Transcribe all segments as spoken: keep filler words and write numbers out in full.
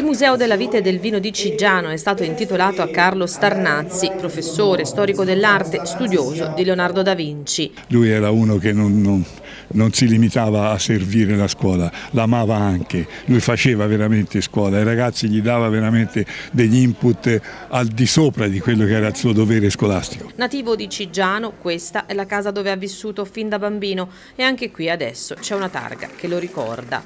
Il Museo della Vita e del Vino di Ciggiano è stato intitolato a Carlo Starnazzi, professore, storico dell'arte, studioso di Leonardo da Vinci. Lui era uno che non, non, non si limitava a servire la scuola, l'amava anche, lui faceva veramente scuola, ai ragazzi gli dava veramente degli input al di sopra di quello che era il suo dovere scolastico. Nativo di Ciggiano, questa è la casa dove ha vissuto fin da bambino e anche qui adesso c'è una targa che lo ricorda.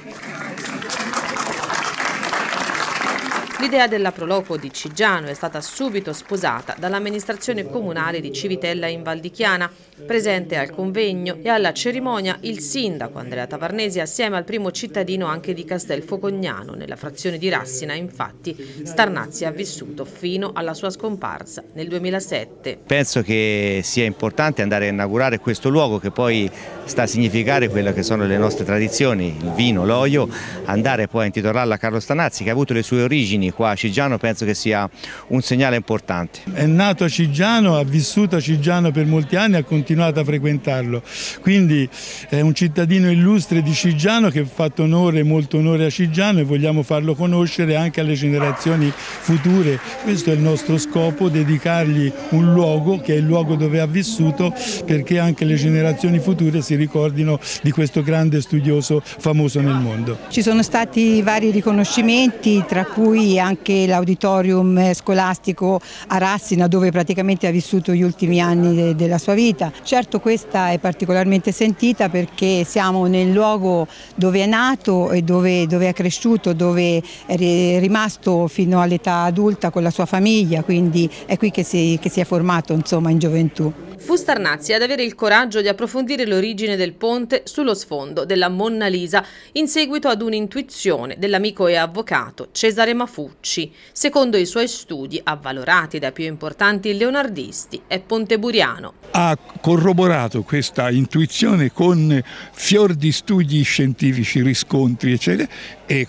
L'idea della Proloco di Ciggiano è stata subito sposata dall'amministrazione comunale di Civitella in Val di Chiana, presente al convegno e alla cerimonia il sindaco Andrea Tavarnesi assieme al primo cittadino anche di Castelfocognano. Nella frazione di Rassina, infatti, Starnazzi ha vissuto fino alla sua scomparsa nel duemilasette. Penso che sia importante andare a inaugurare questo luogo che poi sta a significare quelle che sono le nostre tradizioni, il vino, l'olio, andare poi a intitolarla a Carlo Starnazzi che ha avuto le sue origini qua a Ciggiano, penso che sia un segnale importante. È nato a Ciggiano, ha vissuto a Ciggiano per molti anni e ha continuato a frequentarlo, quindi è un cittadino illustre di Ciggiano che ha fatto onore, molto onore a Ciggiano e vogliamo farlo conoscere anche alle generazioni future. Questo è il nostro scopo, dedicargli un luogo che è il luogo dove ha vissuto, perché anche le generazioni future si ricordino di questo grande studioso famoso nel mondo. Ci sono stati vari riconoscimenti, tra cui anche l'auditorium scolastico a Rassina, dove praticamente ha vissuto gli ultimi anni de della sua vita. Certo, questa è particolarmente sentita perché siamo nel luogo dove è nato e dove, dove è cresciuto, dove è rimasto fino all'età adulta con la sua famiglia, quindi è qui che si, che si è formato, insomma, in gioventù. Fu Starnazzi ad avere il coraggio di approfondire l'origine del ponte sullo sfondo della Monna Lisa in seguito ad un'intuizione dell'amico e avvocato Cesare Mafucci. Secondo i suoi studi, avvalorati dai più importanti leonardisti, è Ponte Buriano. Ha corroborato questa intuizione con fior di studi scientifici, riscontri, eccetera, e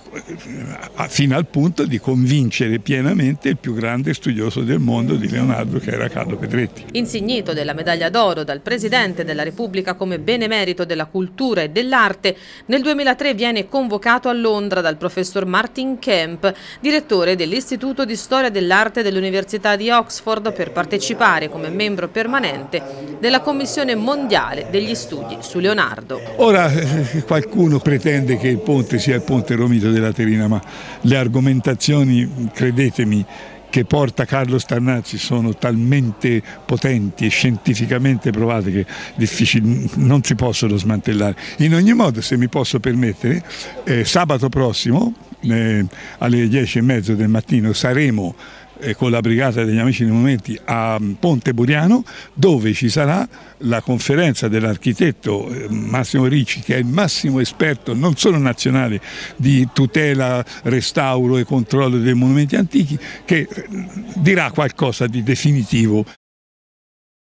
fino al punto di convincere pienamente il più grande studioso del mondo di Leonardo, che era Carlo Pedretti. Insignito della medaglia d'oro dal Presidente della Repubblica come benemerito della cultura e dell'arte, nel duemilatré viene convocato a Londra dal professor Martin Kemp, direttore dell'Istituto di Storia dell'Arte dell'Università di Oxford, per partecipare come membro permanente della Commissione Mondiale degli Studi su Leonardo. Ora eh, qualcuno pretende che il ponte sia il ponte Romito della Terina, ma le argomentazioni, credetemi, che porta Carlo Starnazzi sono talmente potenti e scientificamente provate che difficili, non si possono smantellare. In ogni modo, se mi posso permettere, eh, sabato prossimo eh, alle dieci e mezza del mattino saremo eh, con la Brigata degli Amici dei Monumenti a Ponte Buriano, dove ci sarà la conferenza dell'architetto Massimo Ricci, che è il massimo esperto non solo nazionale di tutela, restauro e controllo dei monumenti antichi, che dirà qualcosa di definitivo